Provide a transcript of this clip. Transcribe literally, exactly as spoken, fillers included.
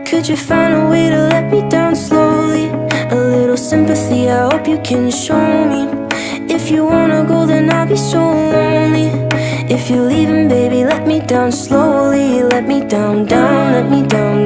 Could you find a way to let me down slowly? A little sympathy, I hope you can show me. If you wanna go, then I'll be so lonely. If you're leaving, baby, let me down slowly. Let me down, down, let me down.